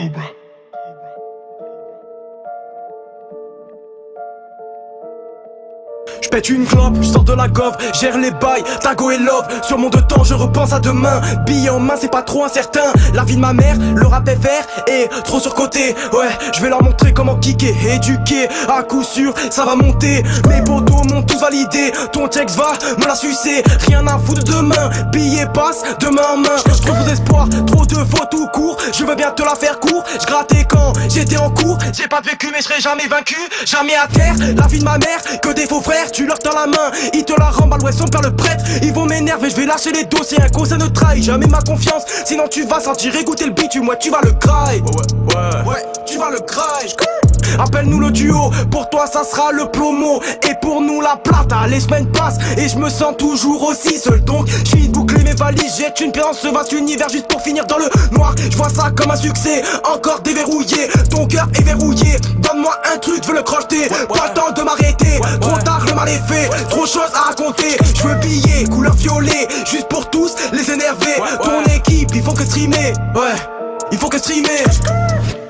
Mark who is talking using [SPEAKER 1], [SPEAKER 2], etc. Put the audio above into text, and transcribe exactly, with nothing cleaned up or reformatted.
[SPEAKER 1] J'pète une clope, j'sors de la gauve, gère les bails, tago et love. Sur mon deux temps, je repense à demain. Billet en main, c'est pas trop incertain. La vie de ma mère, le rap F R est trop surcoté. Ouais, je vais leur montrer comment kicker, éduquer. À coup sûr, ça va monter. Mes potos m'ont tous validé. Ton texte va me la sucer. Rien à foutre de demain. Billet passe de main en main. J'trouve vos espoirs, trop de faux tout court. Je veux bien te la faire court. J'grattais quand j'étais en cours. J'ai pas de vécu, mais j'serai jamais vaincu. Jamais à terre, la vie de ma mère, que des faux frères. Tu leur tends la main, ils te la remballent, ouais, son père le prêtre. Ils vont m'énerver, je vais lâcher les dossiers. Un conseil ne trahit jamais ma confiance. Sinon tu vas sentir égoûter le bitume, moi tu vas le graille. Ouais, ouais, ouais, tu vas le graille. Appelle-nous le duo, pour toi ça sera le plomo. Et pour nous la plata, les semaines passent et je me sens toujours aussi seul. Donc je finis de boucler mes valises, jette une pierre dans ce vaste univers juste pour finir dans le noir. Je vois ça comme un succès, encore déverrouillé. Ton cœur est verrouillé, donne-moi un truc, je veux le crocheter. Pas le temps de m'arrêter, trop tard le mal est fait. Trop de choses à raconter, je veux billets, couleur violet. Juste pour tous les énerver. Ton équipe, il faut que streamer, ouais, il faut que streamer.